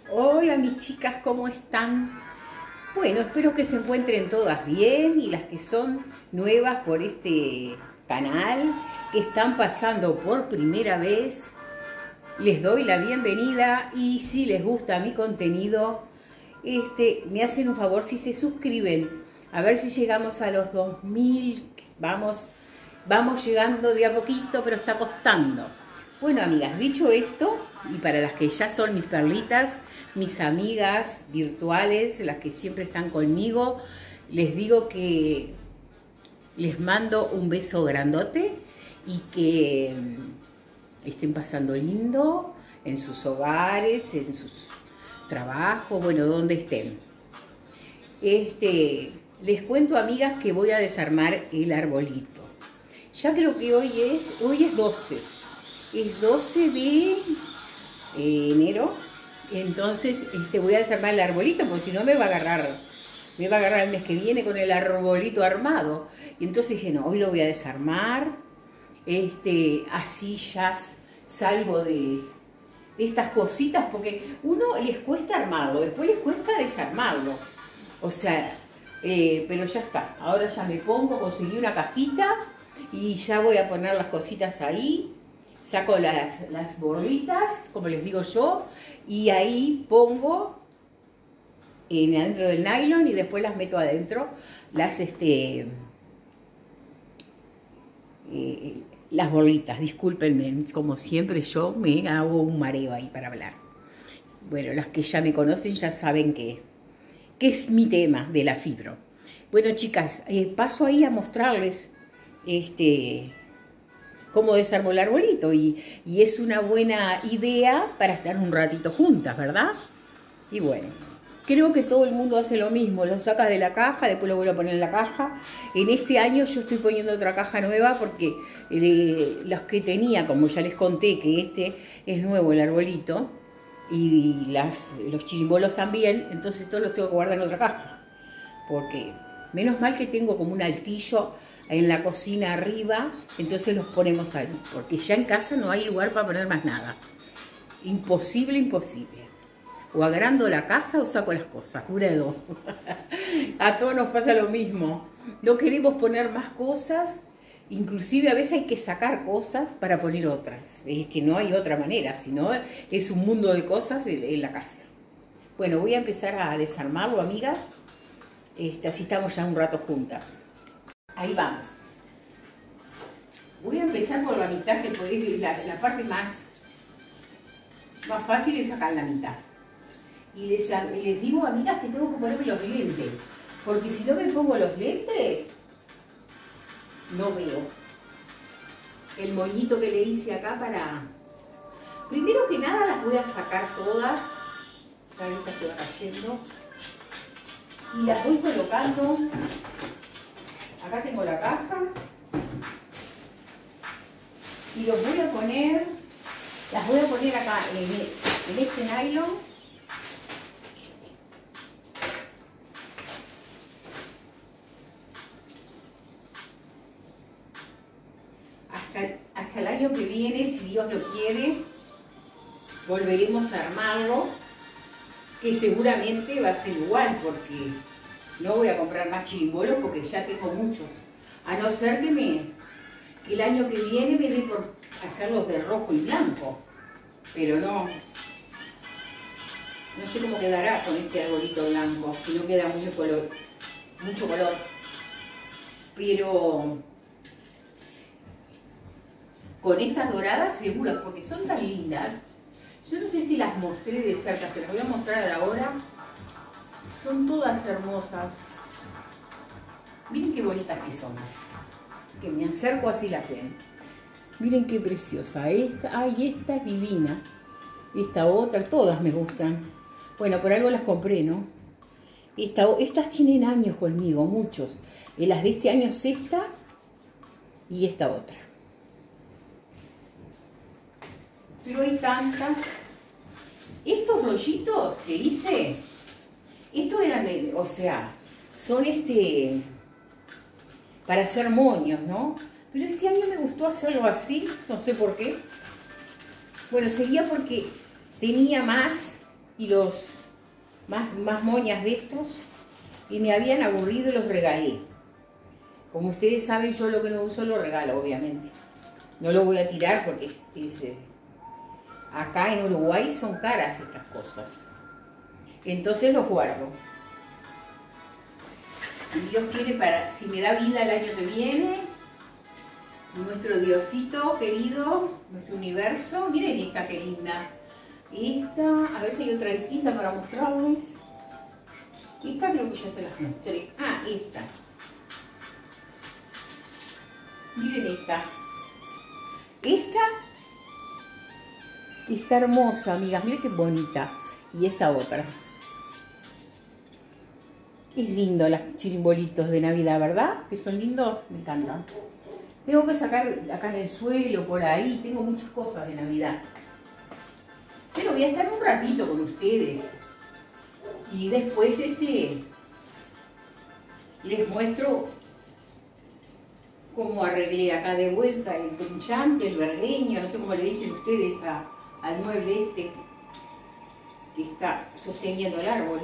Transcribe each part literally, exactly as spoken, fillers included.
Hola mis chicas, ¿cómo están? Bueno, espero que se encuentren todas bien y las que son nuevas por este canal, que están pasando por primera vez, les doy la bienvenida y si les gusta mi contenido, este, me hacen un favor si se suscriben, a ver si llegamos a los dos mil, vamos, vamos llegando de a poquito, pero está costando. Bueno, amigas, dicho esto, y para las que ya son mis perlitas, mis amigas virtuales, las que siempre están conmigo, les digo que les mando un beso grandote y que estén pasando lindo en sus hogares, en sus trabajos, bueno, donde estén. Este, les cuento, amigas, que voy a desarmar el arbolito. Ya creo que hoy es, hoy es doce. Es doce de enero, entonces este, voy a desarmar el arbolito, porque si no me va a agarrar, me va a agarrar el mes que viene con el arbolito armado. Y entonces dije, no, hoy lo voy a desarmar, este, así ya salgo de, de estas cositas, porque uno les cuesta armarlo, después les cuesta desarmarlo, o sea, eh, pero ya está, ahora ya me pongo, conseguí una cajita y ya voy a poner las cositas ahí. Saco las, las bolitas, como les digo yo, y ahí pongo en, adentro del nylon y después las meto adentro, las, este, eh, las bolitas, discúlpenme, como siempre yo me hago un mareo ahí para hablar. Bueno, las que ya me conocen ya saben que, que es mi tema de la fibro. Bueno, chicas, eh, paso ahí a mostrarles este... cómo desarmo el arbolito y, y es una buena idea para estar un ratito juntas, ¿verdad? Y bueno, creo que todo el mundo hace lo mismo, lo sacas de la caja, después lo vuelvo a poner en la caja. En este año yo estoy poniendo otra caja nueva porque eh, los que tenía, como ya les conté que este es nuevo el arbolito y las, los chirimbolos también, entonces todos los tengo que guardar en otra caja. Porque menos mal que tengo como un altillo en la cocina arriba, entonces los ponemos ahí, porque ya en casa no hay lugar para poner más nada. Imposible, imposible. O agrando la casa o saco las cosas, una de dos. A todos nos pasa lo mismo. No queremos poner más cosas, inclusive a veces hay que sacar cosas para poner otras. Es que no hay otra manera, sino es un mundo de cosas en la casa. Bueno, voy a empezar a desarmarlo, amigas. Este, así estamos ya un rato juntas. Ahí vamos. Voy a empezar por la mitad, que podéis, la, la parte más, más fácil es sacar la mitad. Y les, les digo, amigas, que tengo que ponerme los lentes, porque si no me pongo los lentes, no veo. El moñito que le hice acá para... Primero que nada las voy a sacar todas, ya esta se va cayendo, y las voy colocando. Acá tengo la caja y los voy a poner, las voy a poner acá en, en este nylon. Hasta, hasta el año que viene, si Dios lo quiere, volveremos a armarlo, que seguramente va a ser igual porque no voy a comprar más chirimbolos porque ya tengo muchos. A no ser que, me, que el año que viene me dé por hacerlos de rojo y blanco. Pero no. No sé cómo quedará con este arbolito blanco. Si no queda mucho color. Mucho color. Pero con estas doradas seguras, porque son tan lindas. Yo no sé si las mostré de cerca, pero las voy a mostrar ahora. Son todas hermosas. Miren qué bonitas que son. Que me acerco así las ven. Miren qué preciosa. Esta, ay, esta es divina. Esta otra, todas me gustan. Bueno, por algo las compré, ¿no? Esta, estas tienen años conmigo, muchos. Y las de este año es esta y esta otra. Pero hay tantas. Estos rollitos que hice... Estos eran de, o sea, son este, para hacer moños, ¿no? Pero este año me gustó hacerlo así, no sé por qué. Bueno, sería porque tenía más y los más, más moñas de estos, y me habían aburrido y los regalé. Como ustedes saben, yo lo que no uso lo regalo, obviamente. No lo voy a tirar porque es, es, eh, acá en Uruguay son caras estas cosas. Entonces los guardo. Si Dios quiere, para, si me da vida el año que viene, nuestro Diosito querido, nuestro universo. Miren esta que linda. Esta, a ver si hay otra distinta para mostrarles. Esta creo que ya se las mostré. Ah, esta. Miren esta. Esta está hermosa, amigas. Miren qué bonita. Y esta otra. Es lindo los chirimbolitos de Navidad, ¿verdad? Que son lindos, me encantan. Tengo que sacar acá en el suelo, por ahí. Tengo muchas cosas de Navidad. Pero voy a estar un ratito con ustedes. Y después este les muestro cómo arreglé acá de vuelta el trinchante, el vergueño, no sé cómo le dicen ustedes a, al mueble este que está sosteniendo el árbol.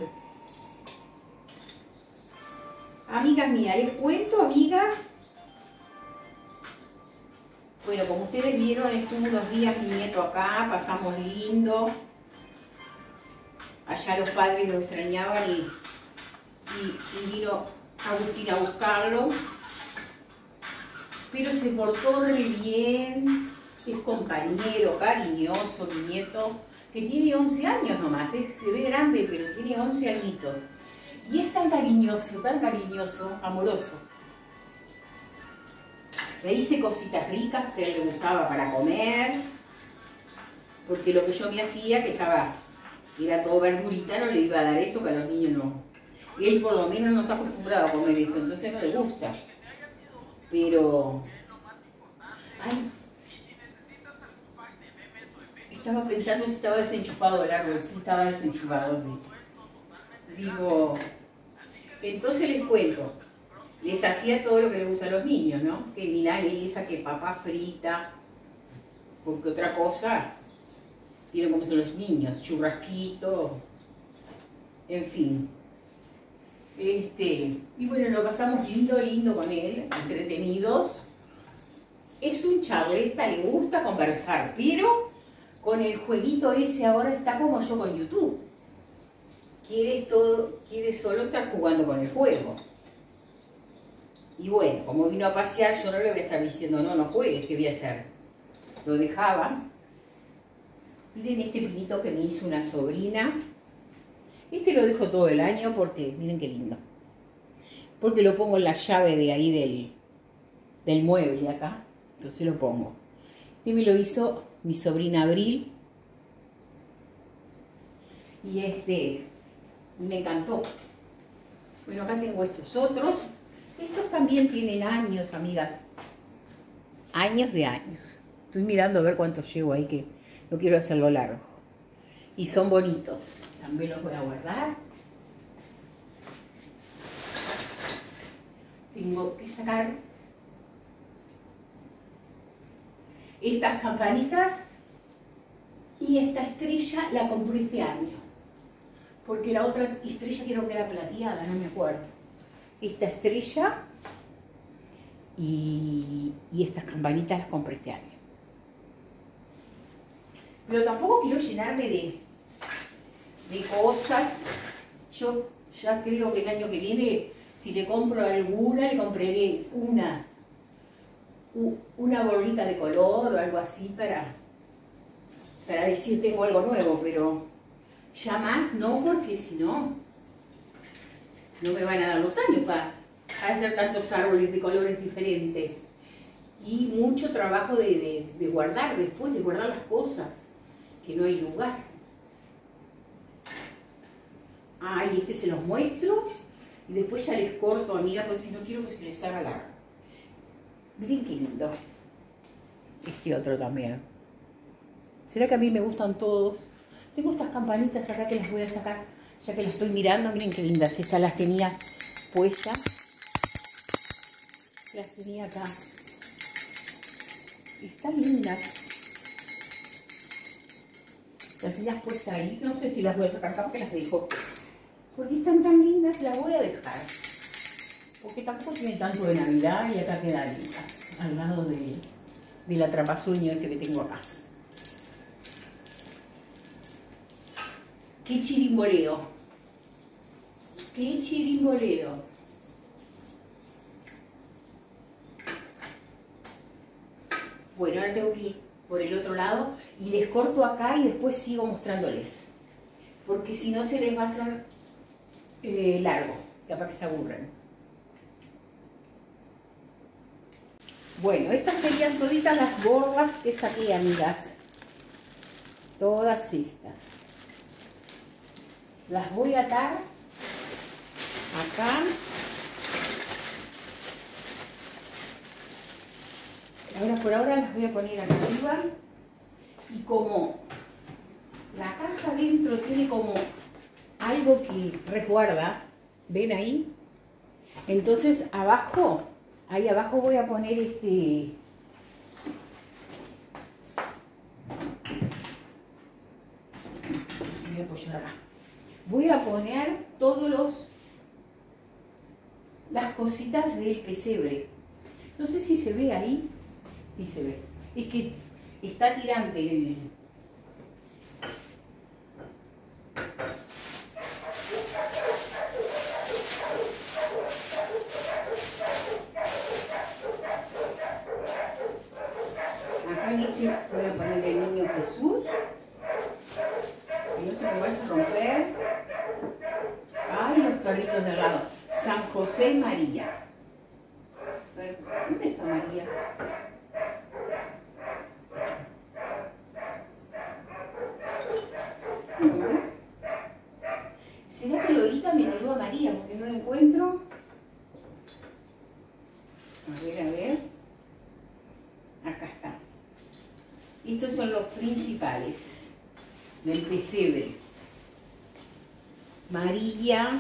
Amigas mías, les cuento, amigas. Bueno, como ustedes vieron, estuvo unos días mi nieto acá, pasamos lindo. Allá los padres lo extrañaban y, y, y vino Agustín a buscarlo. Pero se portó re bien, es compañero, cariñoso, mi nieto, que tiene once años nomás, ¿eh? Se ve grande, pero tiene once añitos. Y es tan cariñoso, tan cariñoso, amoroso. Le hice cositas ricas que a él le gustaba para comer, porque lo que yo me hacía, que estaba, era todo verdurita, no le iba a dar eso, que a los niños no. Él por lo menos no está acostumbrado a comer eso, entonces no le gusta. Pero... Ay, estaba pensando si estaba desenchufado el árbol, sí estaba desenchufado, sí. Digo, entonces les cuento. Les hacía todo lo que les gusta a los niños, ¿no? Que milanesa, que papa frita, porque otra cosa, miren cómo son los niños, churrasquito, en fin. Este, y bueno, lo pasamos lindo, lindo con él, entretenidos. Es un charleta, le gusta conversar, pero con el jueguito ese ahora está como yo con YouTube. Quiere, todo, quiere solo estar jugando con el juego. Y bueno, como vino a pasear, yo no le voy a estar diciendo, no, no juegues, ¿qué voy a hacer? Lo dejaba. Miren este pinito que me hizo una sobrina. Este lo dejo todo el año porque, miren qué lindo. Porque lo pongo en la llave de ahí del, del mueble acá. Entonces lo pongo. Este me lo hizo mi sobrina Abril. Y este, y me encantó. Bueno, acá tengo estos otros. Estos también tienen años, amigas. Años de años. Estoy mirando a ver cuántos llevo ahí, que no quiero hacerlo largo. Y son bonitos. También los voy a guardar. Tengo que sacar estas campanitas. Y esta estrella la compré este año. Porque la otra estrella creo que era plateada, no me acuerdo. Esta estrella y, y estas campanitas las compré este año. Pero tampoco quiero llenarme de, de cosas. Yo ya creo que el año que viene, si le compro alguna, le compraré una, una bolita de color o algo así para, para decir tengo algo nuevo, pero ya más no, porque si no... no me van a dar los años para, para hacer tantos árboles de colores diferentes. Y mucho trabajo de, de, de guardar después, de guardar las cosas, que no hay lugar. Ah, y este se los muestro. Y después ya les corto, amiga, porque si no quiero que se les haga largo. Miren qué lindo. Este otro también. ¿Será que a mí me gustan todos? Tengo estas campanitas acá que las voy a sacar. Ya que las estoy mirando, miren qué lindas. Estas las tenía puestas. Las tenía acá. Están lindas. Las las puestas ahí, no sé si las voy a sacar, capaz que las dejo. Porque están tan lindas, las voy a dejar. Porque tampoco tiene tanto de Navidad y acá quedan lindas. Al lado de, del atrapasueño este que tengo acá. ¡Qué chirimboleo! ¡Qué chirimboleo! Bueno, ahora tengo que ir por el otro lado y les corto acá y después sigo mostrándoles. Porque si no se les va a hacer eh, largo, capaz que se aburren. Bueno, estas serían toditas las borlas que saqué, amigas. Todas estas. Las voy a atar acá. Ahora por ahora las voy a poner acá arriba. Y como la caja dentro tiene como algo que resguarda, ¿ven ahí? Entonces abajo, ahí abajo voy a poner este... Voy a apoyar acá. Voy a poner todos los... las cositas del pesebre. No sé si se ve ahí. Sí se ve. Es que está tirante el... Acá en este voy a poner el niño Jesús. Que no se me vaya a romper. Ay, los perritos de al lado. San José y María. ¿Dónde está María? ¿Será que Lolita me tiró a María porque no la encuentro? A ver, a ver. Acá está. Estos son los principales del pesebre. María,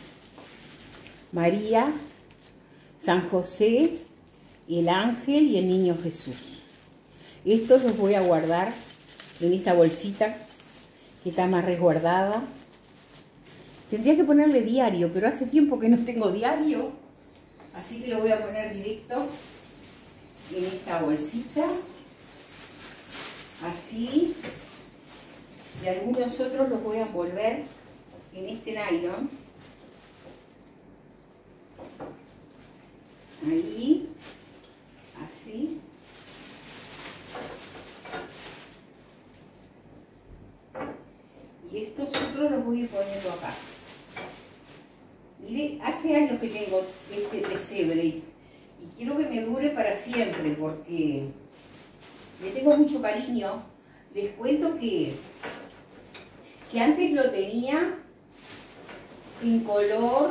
María, San José, el ángel y el niño Jesús. Estos los voy a guardar en esta bolsita que está más resguardada. Tendría que ponerle diario, pero hace tiempo que no tengo diario. Así que lo voy a poner directo en esta bolsita. Así. Y algunos otros los voy a envolver en este nylon. Ahí. Así. Y estos otros los voy a ir poniendo acá. Mire, hace años que tengo este pesebre y quiero que me dure para siempre porque le tengo mucho cariño. Les cuento que, que antes lo tenía en color,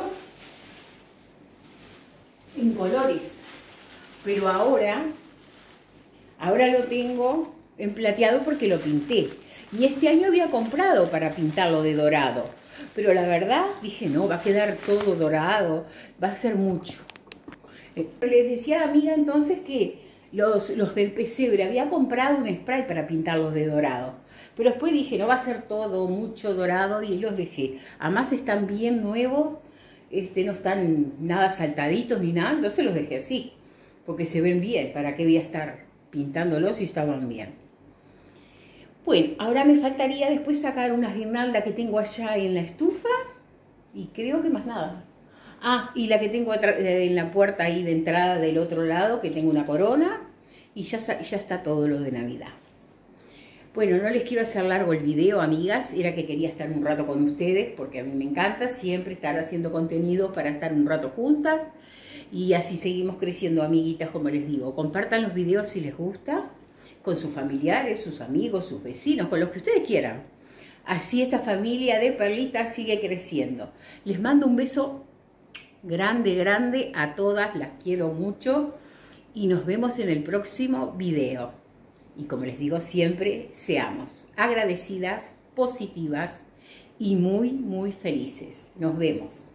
en colores, pero ahora, ahora lo tengo en plateado porque lo pinté. Y este año había comprado para pintarlo de dorado. Pero la verdad, dije, no, va a quedar todo dorado, va a ser mucho. Les decía, amiga, entonces que los, los del pesebre, había comprado un spray para pintarlos de dorado. Pero después dije, no va a ser todo mucho dorado y los dejé. Además están bien nuevos, este, no están nada saltaditos ni nada, entonces los dejé así. Porque se ven bien, ¿para qué voy a estar pintándolos si estaban bien? Bueno, ahora me faltaría después sacar unas guirnaldas que tengo allá en la estufa y creo que más nada. Ah, y la que tengo en la puerta ahí de entrada del otro lado, que tengo una corona y ya, ya está todo lo de Navidad. Bueno, no les quiero hacer largo el video, amigas, era que quería estar un rato con ustedes porque a mí me encanta siempre estar haciendo contenido para estar un rato juntas y así seguimos creciendo, amiguitas, como les digo. Compartan los videos si les gusta, con sus familiares, sus amigos, sus vecinos, con los que ustedes quieran. Así esta familia de perlitas sigue creciendo. Les mando un beso grande, grande a todas, las quiero mucho y nos vemos en el próximo video. Y como les digo siempre, seamos agradecidas, positivas y muy, muy felices. Nos vemos.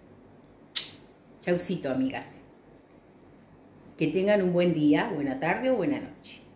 Chaucito, amigas. Que tengan un buen día, buena tarde o buena noche.